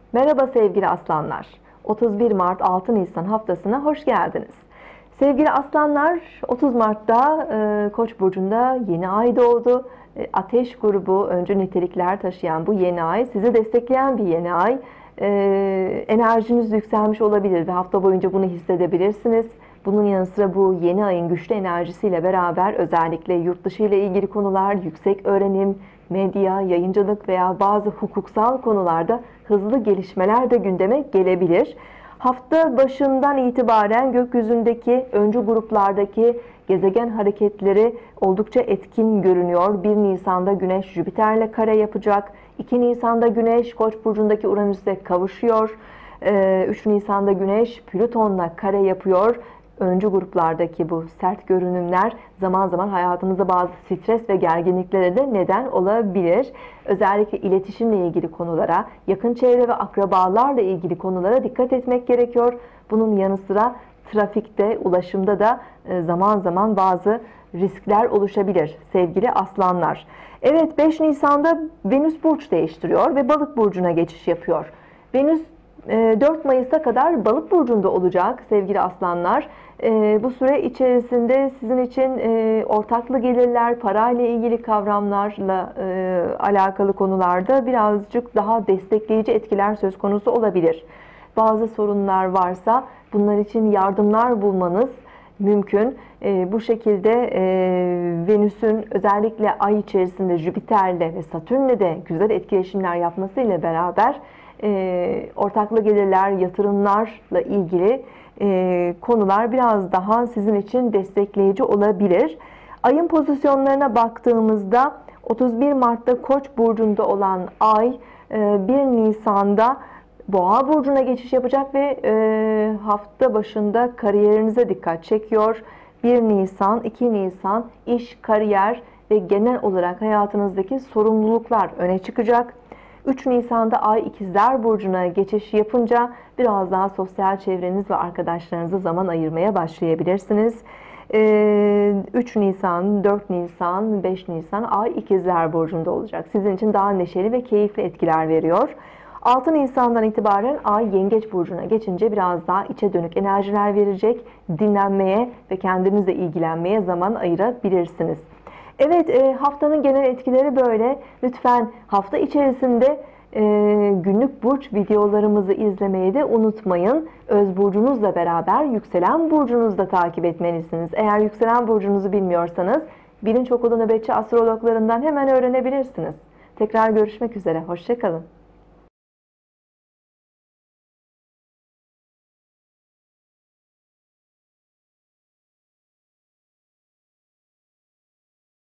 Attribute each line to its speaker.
Speaker 1: Merhaba sevgili aslanlar. 31 Mart 6 Nisan haftasına hoş geldiniz. Sevgili aslanlar, 30 Mart'ta Koç burcunda yeni ay doğdu. Ateş grubu öncü nitelikler taşıyan bu yeni ay sizi destekleyen bir yeni ay. Enerjiniz yükselmiş olabilir ve hafta boyunca bunu hissedebilirsiniz. Bunun yanı sıra bu yeni ayın güçlü enerjisiyle beraber özellikle yurt dışı ile ilgili konular, yüksek öğrenim, medya, yayıncılık veya bazı hukuksal konularda hızlı gelişmeler de gündeme gelebilir. Hafta başından itibaren gökyüzündeki öncü gruplardaki gezegen hareketleri oldukça etkin görünüyor. 1 Nisan'da Güneş Jüpiter'le kare yapacak. 2 Nisan'da Güneş Koç burcundaki Uranüs'le kavuşuyor. 3 Nisan'da Güneş Plüton'la kare yapıyor. Öncü gruplardaki bu sert görünümler zaman zaman hayatımızda bazı stres ve gerginliklere de neden olabilir. Özellikle iletişimle ilgili konulara, yakın çevre ve akrabalarla ilgili konulara dikkat etmek gerekiyor. Bunun yanı sıra trafikte, ulaşımda da zaman zaman bazı riskler oluşabilir sevgili aslanlar. Evet, 5 Nisan'da Venüs burç değiştiriyor ve Balık burcuna geçiş yapıyor. Venüs 4 Mayıs'a kadar Balık burcunda olacak sevgili aslanlar. Bu süre içerisinde sizin için ortaklı gelirler, parayla ilgili kavramlarla alakalı konularda birazcık daha destekleyici etkiler söz konusu olabilir. Bazı sorunlar varsa bunlar için yardımlar bulmanız mümkün. Bu şekilde Venüs'ün özellikle ay içerisinde Jüpiter'le ve Satürn'le de güzel etkileşimler yapmasıyla beraber ortaklı gelirler, yatırımlarla ilgili konular biraz daha sizin için destekleyici olabilir. Ayın pozisyonlarına baktığımızda 31 Mart'ta Koç burcunda olan ay 1 Nisan'da Boğa burcuna geçiş yapacak ve hafta başında kariyerinize dikkat çekiyor. 1 Nisan, 2 Nisan iş, kariyer ve genel olarak hayatınızdaki sorumluluklar öne çıkacak. 3 Nisan'da Ay İkizler Burcu'na geçiş yapınca biraz daha sosyal çevreniz ve arkadaşlarınıza zaman ayırmaya başlayabilirsiniz. 3 Nisan, 4 Nisan, 5 Nisan Ay İkizler Burcu'nda olacak. Sizin için daha neşeli ve keyifli etkiler veriyor. 6 Nisan'dan itibaren Ay Yengeç Burcu'na geçince biraz daha içe dönük enerjiler verecek. Dinlenmeye ve kendinizle ilgilenmeye zaman ayırabilirsiniz. Evet, haftanın genel etkileri böyle. Lütfen hafta içerisinde günlük burç videolarımızı izlemeyi de unutmayın. Öz burcunuzla beraber yükselen burcunuzu da takip etmelisiniz. Eğer yükselen burcunuzu bilmiyorsanız Bilinç Okulu nöbetçi astrologlarından hemen öğrenebilirsiniz. Tekrar görüşmek üzere. Hoşça kalın.